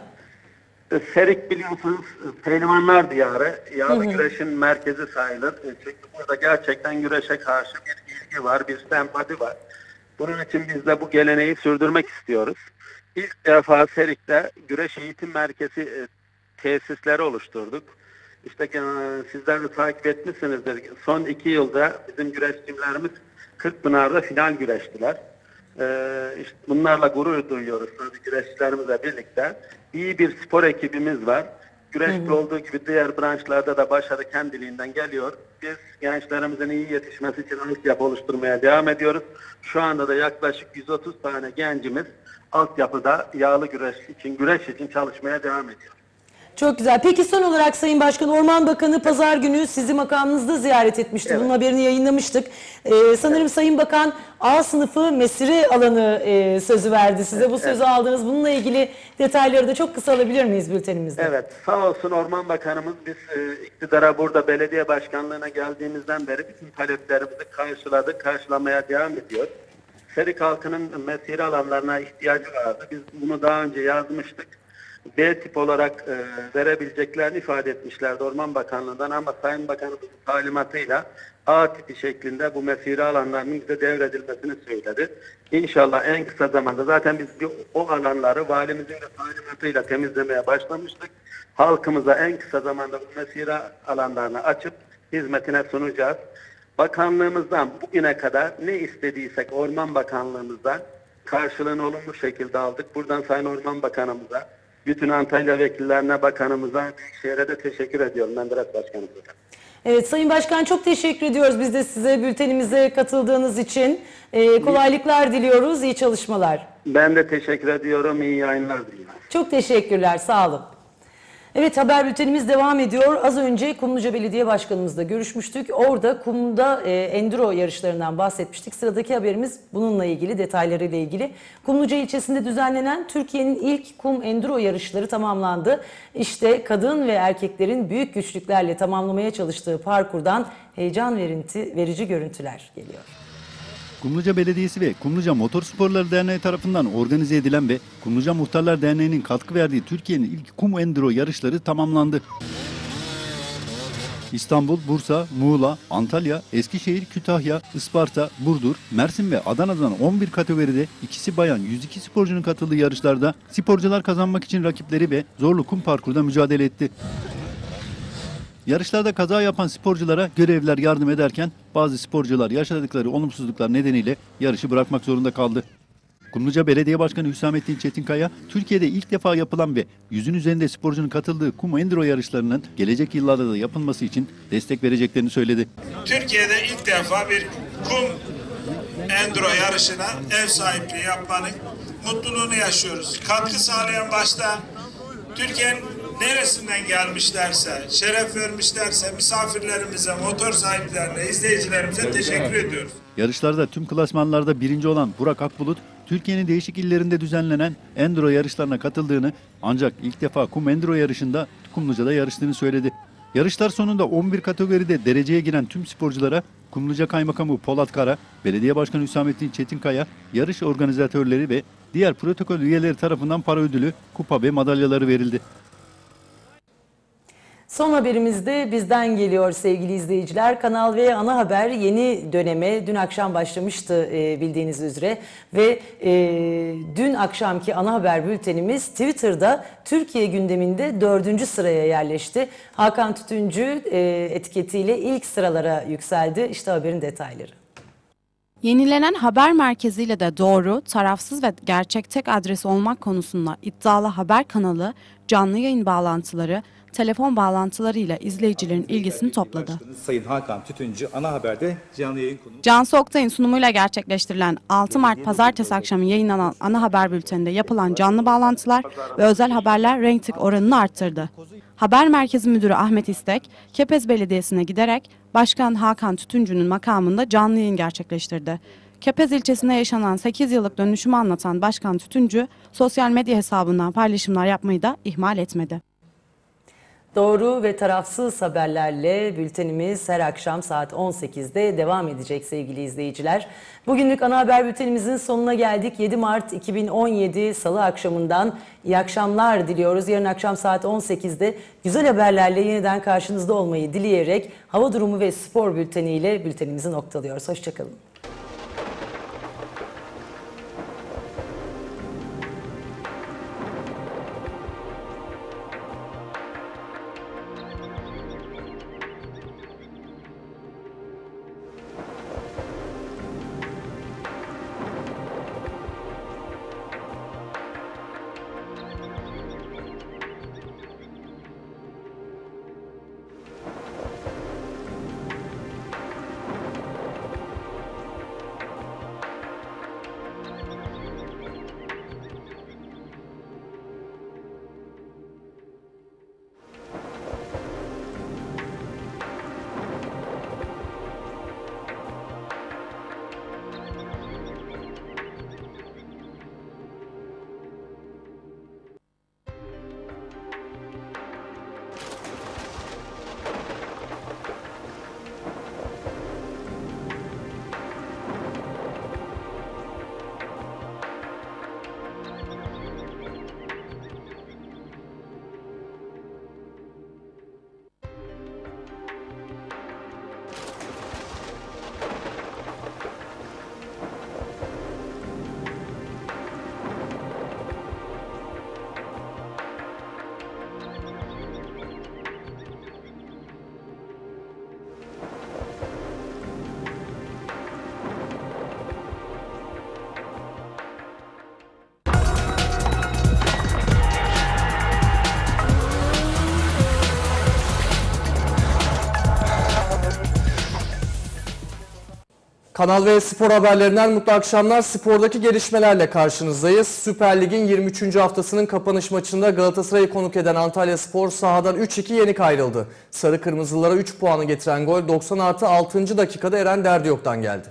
Speaker 13: Serik biliyorsunuz pehlivanlar diyarı. Yağlı güreşin merkezi sayılır. Çünkü burada gerçekten güreşe karşı bir ilgi var, bir sempati var. Bunun için biz de bu geleneği sürdürmek istiyoruz. İlk defa Serik'te güreş eğitim merkezi tesisleri oluşturduk. İşte sizler de takip etmişsinizdir. Son 2 yılda bizim güreşçilerimiz Kırkpınar'da final güreştiler. İşte bunlarla gurur duyuyoruz tabii güreşçilerimizle birlikte. İyi bir spor ekibimiz var. Güreşte olduğu gibi diğer branşlarda da başarı kendiliğinden geliyor. Biz gençlerimizin iyi yetişmesi için altyapı oluşturmaya devam ediyoruz. Şu anda da yaklaşık 130 tane gencimiz altyapıda yağlı güreş için çalışmaya devam ediyor.
Speaker 1: Çok güzel. Peki son olarak Sayın Başkan, Orman Bakanı pazar günü sizi makamınızda ziyaret etmişti. Bunun haberini yayınlamıştık. Sanırım Sayın Bakan A sınıfı mesire alanı sözü verdi size. Bu sözü aldınız. Bununla ilgili detayları da çok kısa alabilir miyiz bültenimizde?
Speaker 13: Evet. Sağ olsun Orman Bakanımız biz iktidara burada belediye başkanlığına geldiğimizden beri bütün taleplerimizi karşıladık. Karşılamaya devam ediyor. Serik halkının mesire alanlarına ihtiyacı vardı. Biz bunu daha önce yazmıştık. B tip olarak verebileceklerini ifade etmişlerdi Orman Bakanlığı'ndan ama Sayın Bakanımızın talimatıyla A tipi şeklinde bu mesire alanlarının bize devredilmesini söyledi. İnşallah en kısa zamanda zaten biz o alanları valimizin de talimatıyla temizlemeye başlamıştık. Halkımıza en kısa zamanda bu mesire alanlarını açıp hizmetine sunacağız. Bakanlığımızdan bugüne kadar ne istediysek Orman Bakanlığımızdan karşılığını olumlu şekilde aldık. Buradan Sayın Orman Bakanımıza, bütün Antalya vekillerine, bakanımıza, Büyükşehir'e de teşekkür ediyorum. Menderes Başkanımıza.
Speaker 1: Evet Sayın Başkan, çok teşekkür ediyoruz biz de size bültenimize katıldığınız için. Kolaylıklar diliyoruz, iyi çalışmalar.
Speaker 13: Ben de teşekkür ediyorum, iyi yayınlar diliyorum.
Speaker 1: Çok teşekkürler, sağ olun. Evet, haber bültenimiz devam ediyor. Az önce Kumluca Belediye Başkanımızla görüşmüştük. Orada kumda enduro yarışlarından bahsetmiştik. Sıradaki haberimiz bununla ilgili, detaylarıyla ilgili. Kumluca ilçesinde düzenlenen Türkiye'nin ilk kum enduro yarışları tamamlandı. İşte kadın ve erkeklerin büyük güçlüklerle tamamlamaya çalıştığı parkurdan heyecan verici görüntüler geliyor.
Speaker 2: Kumluca Belediyesi ve Kumluca Motorsporları Derneği tarafından organize edilen ve Kumluca Muhtarlar Derneği'nin katkı verdiği Türkiye'nin ilk kum enduro yarışları tamamlandı. İstanbul, Bursa, Muğla, Antalya, Eskişehir, Kütahya, Isparta, Burdur, Mersin ve Adana'dan 11 kategoride ikisi bayan 102 sporcunun katıldığı yarışlarda sporcular kazanmak için rakipleri ve zorlu kum parkurda mücadele etti. Yarışlarda kaza yapan sporculara görevliler yardım ederken bazı sporcular yaşadıkları olumsuzluklar nedeniyle yarışı bırakmak zorunda kaldı. Kumluca Belediye Başkanı Hüsamettin Çetinkaya, Türkiye'de ilk defa yapılan ve 100'ün üzerinde sporcunun katıldığı kum enduro yarışlarının gelecek yıllarda da yapılması için destek vereceklerini söyledi.
Speaker 14: Türkiye'de ilk defa bir kum enduro yarışına ev sahipliği yapmanın mutluluğunu yaşıyoruz. Katkı sağlayan başta Türkiye'nin neresinden gelmişlerse, şeref vermişlerse misafirlerimize, motor sahiplerine, izleyicilerimize teşekkür ediyoruz.
Speaker 2: Yarışlarda tüm klasmanlarda birinci olan Burak Akbulut, Türkiye'nin değişik illerinde düzenlenen enduro yarışlarına katıldığını ancak ilk defa kum enduro yarışında Kumluca'da yarıştığını söyledi. Yarışlar sonunda 11 kategoride dereceye giren tüm sporculara Kumluca Kaymakamı Polat Kara, Belediye Başkanı Hüsamettin Çetinkaya, yarış organizatörleri ve diğer protokol üyeleri tarafından para ödülü, kupa ve madalyaları verildi.
Speaker 1: Son haberimiz de bizden geliyor sevgili izleyiciler. Kanal V Ana Haber yeni döneme dün akşam başlamıştı bildiğiniz üzere. Ve dün akşamki Ana Haber bültenimiz Twitter'da Türkiye gündeminde 4. sıraya yerleşti. Hakan Tütüncü etiketiyle ilk sıralara yükseldi. İşte haberin detayları.
Speaker 3: Yenilenen haber merkeziyle de doğru, tarafsız ve gerçek tek adres olmak konusunda iddialı haber kanalı, canlı yayın bağlantıları, telefon bağlantılarıyla izleyicilerin ilgisini topladı.
Speaker 15: Sayın Hakan Tütüncü ana haberde canlı yayın konuğu.
Speaker 3: Cansu Oktay'ın sunumuyla gerçekleştirilen 6 Mart Pazartesi akşamı yayınlanan ana haber bülteninde yapılan canlı bağlantılar ve özel haberler reyting oranını arttırdı. Haber Merkezi Müdürü Ahmet İstek, Kepez Belediyesi'ne giderek Başkan Hakan Tütüncü'nün makamında canlı yayın gerçekleştirdi. Kepez ilçesinde yaşanan 8 yıllık dönüşümü anlatan Başkan Tütüncü, sosyal medya hesabından paylaşımlar yapmayı da ihmal etmedi.
Speaker 1: Doğru ve tarafsız haberlerle bültenimiz her akşam saat 18'de devam edecek sevgili izleyiciler. Bugünlük ana haber bültenimizin sonuna geldik. 7 Mart 2017 Salı akşamından iyi akşamlar diliyoruz. Yarın akşam saat 18'de güzel haberlerle yeniden karşınızda olmayı dileyerek hava durumu ve spor bülteniyle bültenimizi noktalıyoruz. Hoşçakalın.
Speaker 16: Kanal V Spor haberlerinden mutlu akşamlar. Spordaki gelişmelerle karşınızdayız. Süper Lig'in 23. haftasının kapanış maçında Galatasaray'ı konuk eden Antalyaspor sahadan 3-2 yenik ayrıldı. Sarı Kırmızılılara 3 puanı getiren gol 90+6. dakikada Eren Derdiyok'tan geldi.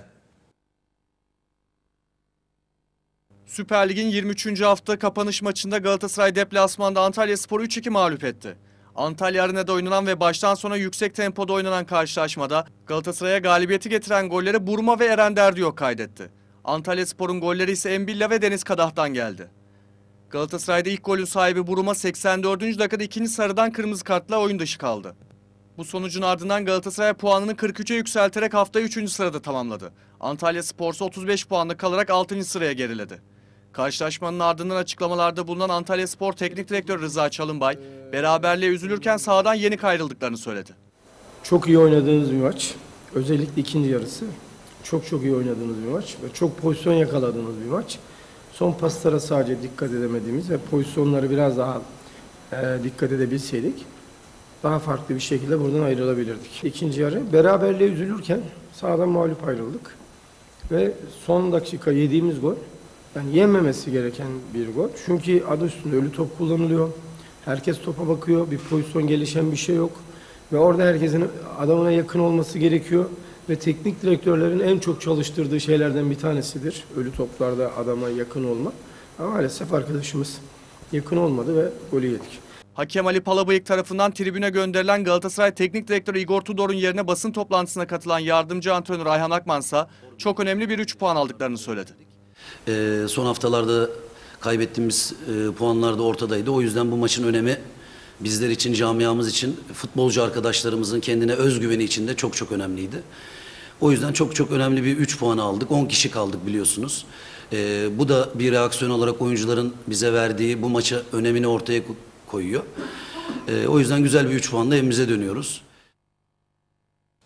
Speaker 16: Süper Lig'in 23. hafta kapanış maçında Galatasaray deplasmanda Antalyaspor'u 3-2 mağlup etti. Antalya Arena'da oynanan ve baştan sona yüksek tempoda oynanan karşılaşmada Galatasaray'a galibiyeti getiren golleri Buruma ve Eren Derdiyok kaydetti. Antalyaspor'un golleri ise Embilla ve Deniz Kadah'tan geldi. Galatasaray'da ilk golün sahibi Buruma 84. dakikada ikinci sarıdan kırmızı kartla oyun dışı kaldı. Bu sonucun ardından Galatasaray puanını 43'e yükselterek haftayı 3. sırada tamamladı. Antalyaspor ise 35 puanla kalarak 6. sıraya geriledi. Karşılaşmanın ardından açıklamalarda bulunan Antalyaspor Teknik Direktörü Rıza Çalınbay, beraberliğe üzülürken sahadan yenik ayrıldıklarını söyledi.
Speaker 17: Çok iyi oynadığınız bir maç. Özellikle ikinci yarısı. Çok iyi oynadığınız bir maç ve çok pozisyon yakaladığınız bir maç. Son paslara sadece dikkat edemediğimiz ve pozisyonları biraz daha dikkat edebilseydik daha farklı bir şekilde buradan ayrılabilirdik. İkinci yarı beraberliğe üzülürken sahadan mağlup ayrıldık ve son dakika yediğimiz gol yani yenmemesi gereken bir gol. Çünkü adı üstünde ölü top kullanılıyor. Herkes topa bakıyor. Bir pozisyon gelişen bir şey yok. Ve orada herkesin adamına yakın olması gerekiyor. Ve teknik direktörlerin en çok çalıştırdığı şeylerden bir tanesidir. Ölü toplarda adama yakın olma. Ama maalesef arkadaşımız yakın olmadı ve golü yedik.
Speaker 16: Hakem Ali Palabıyık tarafından tribüne gönderilen Galatasaray Teknik Direktörü Igor Tudor'un yerine basın toplantısına katılan yardımcı antrenör Ayhan Akmansa çok önemli bir 3 puan aldıklarını söyledi.
Speaker 18: Son haftalarda kaybettiğimiz puanlar da ortadaydı. O yüzden bu maçın önemi bizler için, camiamız için, futbolcu arkadaşlarımızın kendine özgüveni için de çok önemliydi. O yüzden çok önemli bir 3 puan aldık. 10 kişi kaldık biliyorsunuz. Bu da bir reaksiyon olarak oyuncuların bize verdiği bu maça önemini ortaya koyuyor. O yüzden güzel bir 3 puanla evimize dönüyoruz.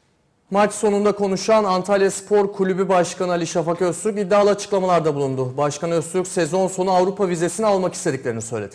Speaker 16: Maç sonunda konuşan Antalya Spor Kulübü Başkanı Ali Şafak Öztürk iddialı açıklamalarda bulundu. Başkan Öztürk sezon sonu Avrupa vizesini almak istediklerini söyledi.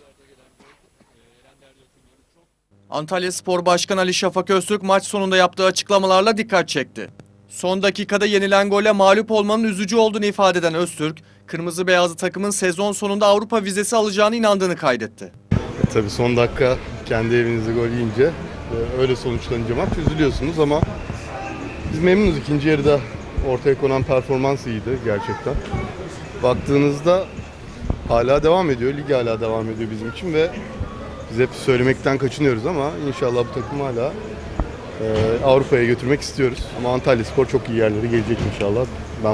Speaker 16: Antalya Spor Başkanı Ali Şafak Öztürk maç sonunda yaptığı açıklamalarla dikkat çekti. Son dakikada yenilen golle mağlup olmanın üzücü olduğunu ifade eden Öztürk, kırmızı beyazlı takımın sezon sonunda Avrupa vizesi alacağına inandığını kaydetti.
Speaker 19: Tabii son dakika kendi evinizde gol yiyince öyle sonuçlanınca maç üzülüyorsunuz ama biz memnunuz. İkinci yarıda ortaya konan performans iyiydi gerçekten. Baktığınızda hala devam ediyor, lig hala devam ediyor bizim için ve biz hep söylemekten kaçınıyoruz ama inşallah bu takım hala Avrupa'ya götürmek istiyoruz. Ama Antalya Spor çok iyi yerlere gelecek inşallah.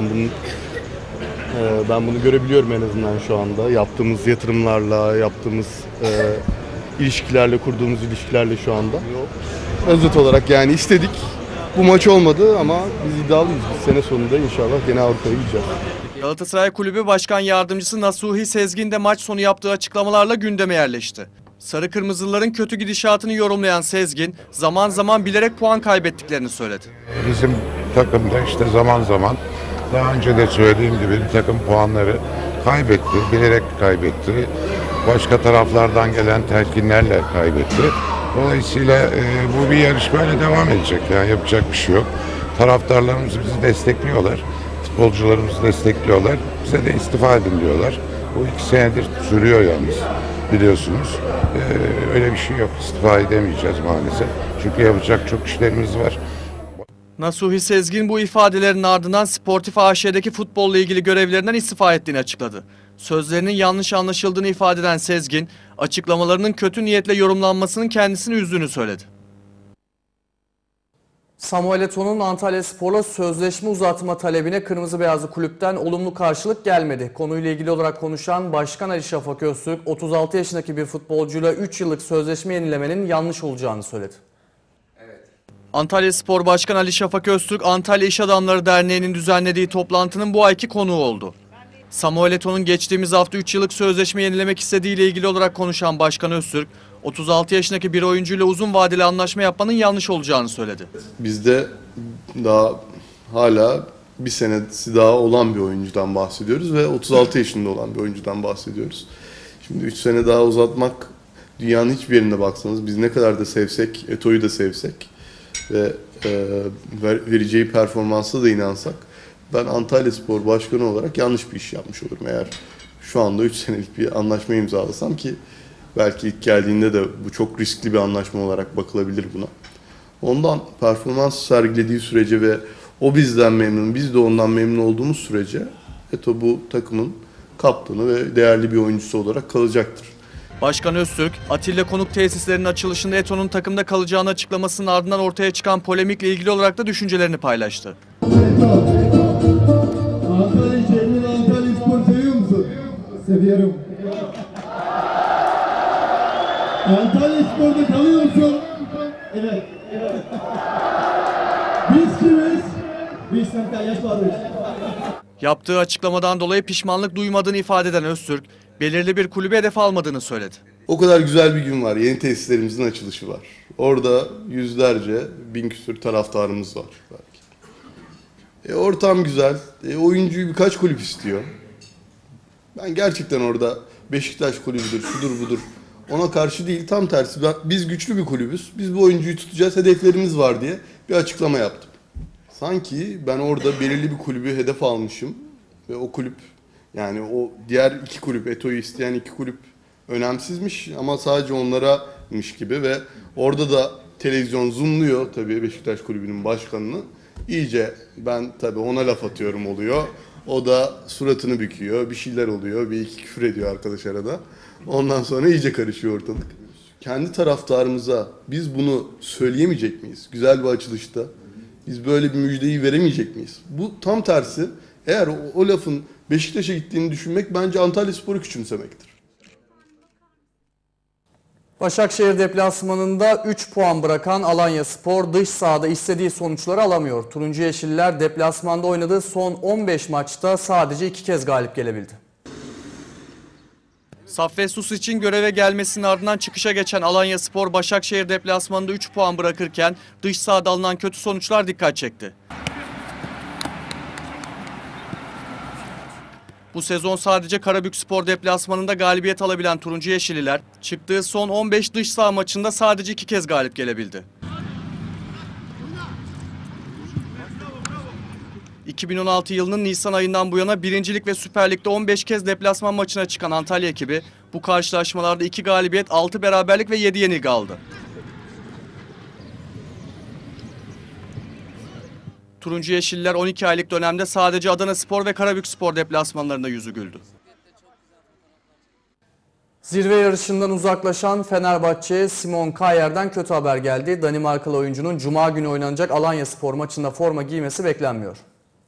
Speaker 19: Ben bunu görebiliyorum en azından şu anda. Yaptığımız yatırımlarla, yaptığımız ilişkilerle, kurduğumuz ilişkilerle şu anda. Özet olarak yani istedik. Bu maç olmadı ama biz iddialıyız. Biz sene sonunda inşallah gene Avrupa'ya gideceğiz.
Speaker 16: Galatasaray Kulübü Başkan Yardımcısı Nasuhi Sezgin de maç sonu yaptığı açıklamalarla gündeme yerleşti. Sarı Kırmızılıların kötü gidişatını yorumlayan Sezgin, zaman zaman bilerek puan kaybettiklerini söyledi.
Speaker 20: Bizim takımda işte zaman zaman daha önce de söylediğim gibi bir takım puanları kaybetti, bilerek kaybetti. Başka taraflardan gelen telkinlerle kaybetti. Dolayısıyla bu bir yarışmayla devam edecek. Yani yapacak bir şey yok. Taraftarlarımız bizi destekliyorlar. Futbolcularımızı destekliyorlar. Bize de istifa edin diyorlar. Bu 2 senedir sürüyor yalnız. Biliyorsunuz. Öyle bir şey yok. İstifa edemeyeceğiz maalesef. Çünkü yapacak çok işlerimiz var.
Speaker 16: Nasuhi Sezgin bu ifadelerin ardından Sportif AŞ'deki futbolla ilgili görevlerinden istifa ettiğini açıkladı. Sözlerinin yanlış anlaşıldığını ifade eden Sezgin, açıklamalarının kötü niyetle yorumlanmasının kendisini üzdüğünü söyledi. Samuel Eto'nun Antalya Spor'la sözleşme uzatma talebine Kırmızı Beyazlı Kulüpten olumlu karşılık gelmedi. Konuyla ilgili olarak konuşan Başkan Ali Şafak Öztürk, 36 yaşındaki bir futbolcuyla 3 yıllık sözleşme yenilemenin yanlış olacağını söyledi. Antalya Spor Başkanı Ali Şafak Öztürk, Antalya İş Adamları Derneği'nin düzenlediği toplantının bu ayki konuğu oldu. Samuel Eto'nun geçtiğimiz hafta 3 yıllık sözleşme yenilemek istediğiyle ilgili olarak konuşan Başkan Öztürk, 36 yaşındaki bir oyuncuyla uzun vadeli anlaşma yapmanın yanlış olacağını söyledi.
Speaker 21: Bizde daha hala bir senesi daha olan bir oyuncudan bahsediyoruz ve 36 yaşında olan bir oyuncudan bahsediyoruz. Şimdi 3 sene daha uzatmak, dünyanın hiçbir yerine baksanız biz ne kadar da sevsek, Eto'yu da sevsek ve vereceği performansa da inansak, ben Antalya Spor Başkanı olarak yanlış bir iş yapmış olurum eğer şu anda 3 senelik bir anlaşma imzalasam ki belki ilk geldiğinde de bu çok riskli bir anlaşma olarak bakılabilir buna. Ondan performans sergilediği sürece ve o bizden memnun, biz de ondan memnun olduğumuz sürece Eto bu takımın kaptanı ve değerli bir oyuncusu olarak kalacaktır.
Speaker 16: Başkan Öztürk, Atilla Konuk tesislerinin açılışında Eto'nun takımda kalacağını açıklamasının ardından ortaya çıkan polemikle ilgili olarak da düşüncelerini paylaştı.
Speaker 22: Antalya şehrini, Antalya Spor seviyor musun? Seviyorum. Antalya Spor'da kalıyor musun? Evet. Biz kimiz? Biz Antalya Spor'uz.
Speaker 16: Yaptığı açıklamadan dolayı pişmanlık duymadığını ifade eden Öztürk, belirli bir kulübe hedef almadığını söyledi.
Speaker 21: O kadar güzel bir gün var. Yeni tesislerimizin açılışı var. Orada yüzlerce, 1000 küsur taraftarımız var belki. Ortam güzel. Oyuncuyu birkaç kulüp istiyor. Ben gerçekten orada Beşiktaş kulübüdür, şudur budur. Ona karşı değil, tam tersi. Biz güçlü bir kulübüz. Biz bu oyuncuyu tutacağız, hedeflerimiz var diye bir açıklama yaptım. Sanki ben orada belirli bir kulübü hedef almışım ve o kulüp, yani o diğer 2 kulüp, Eto'yu isteyen 2 kulüp önemsizmiş ama sadece onlaramış gibi ve orada da televizyon zoomluyor tabii Beşiktaş kulübünün başkanını. İyice ben tabii ona laf atıyorum oluyor. O da suratını büküyor, bir şeyler oluyor, bir iki küfür ediyor arkadaş arada. Ondan sonra iyice karışıyor ortalık. Kendi taraftarımıza biz bunu söyleyemeyecek miyiz? Güzel bir açılışta. Biz böyle bir müjdeyi veremeyecek miyiz? Bu tam tersi. Eğer o lafın Beşiktaş'a gittiğini düşünmek bence Antalya Spor'u küçümsemektir.
Speaker 16: Başakşehir deplasmanında 3 puan bırakan Alanyaspor dış sahada istediği sonuçları alamıyor. Turuncu Yeşilliler deplasmanda oynadığı son 15 maçta sadece 2 kez galip gelebildi. Saffet Sus için göreve gelmesinin ardından çıkışa geçen Alanyaspor, Başakşehir deplasmanında 3 puan bırakırken dış sahada alınan kötü sonuçlar dikkat çekti. Bu sezon sadece Karabükspor deplasmanında galibiyet alabilen Turuncu Yeşilliler, çıktığı son 15 dış saha maçında sadece 2 kez galip gelebildi. 2016 yılının Nisan ayından bu yana birincilik ve Süper Lig'de 15 kez deplasman maçına çıkan Antalya ekibi bu karşılaşmalarda 2 galibiyet, 6 beraberlik ve 7 yenilgi aldı. Turuncu Yeşilliler 12 aylık dönemde sadece Adanaspor ve Karabükspor deplasmanlarında yüzü güldü.
Speaker 4: Zirve yarışından uzaklaşan Fenerbahçe'ye Simon Kayer'den kötü haber geldi. Danimarkalı oyuncunun Cuma günü oynanacak Alanyaspor maçında forma giymesi beklenmiyor.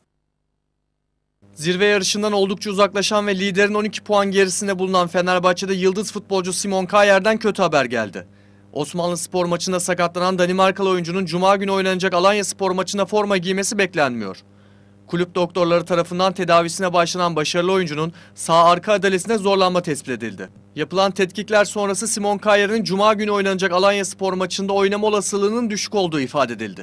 Speaker 16: Zirve yarışından oldukça uzaklaşan ve liderin 12 puan gerisinde bulunan Fenerbahçe'de yıldız futbolcu Simon Kayer'den kötü haber geldi. Osmanlıspor maçında sakatlanan Danimarkalı oyuncunun Cuma günü oynanacak Alanyaspor maçında forma giymesi beklenmiyor. Kulüp doktorları tarafından tedavisine başlanan başarılı oyuncunun sağ arka adalesine zorlanma tespit edildi. Yapılan tetkikler sonrası Simon Kayer'in Cuma günü oynanacak Alanyaspor maçında oynama olasılığının düşük olduğu ifade edildi.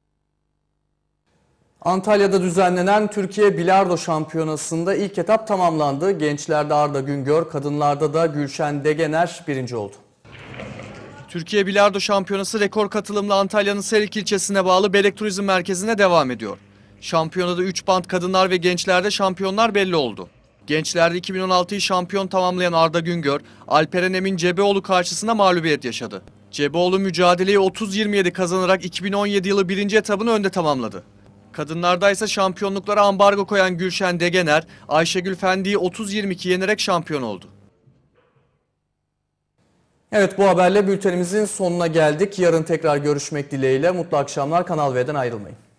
Speaker 4: Antalya'da düzenlenen Türkiye Bilardo Şampiyonası'nda ilk etap tamamlandı. Gençlerde Arda Güngör, kadınlarda da Gülşen Degener birinci oldu.
Speaker 16: Türkiye Bilardo Şampiyonası rekor katılımlı Antalya'nın Serik ilçesine bağlı Belek Turizm Merkezi'ne devam ediyor. Şampiyonada 3 band kadınlar ve gençlerde şampiyonlar belli oldu. Gençlerde 2016'yı şampiyon tamamlayan Arda Güngör, Alperen Emin Cebeoğlu karşısında mağlubiyet yaşadı. Cebeoğlu mücadeleyi 30-27 kazanarak 2017 yılı birinci etabını önde tamamladı. Kadınlarda ise şampiyonluklara ambargo koyan Gülşen Degener, Ayşegül Fendi'yi 30-22 yenerek şampiyon oldu.
Speaker 4: Evet, bu haberle bültenimizin sonuna geldik. Yarın tekrar görüşmek dileğiyle. Mutlu akşamlar. Kanal V'den ayrılmayın.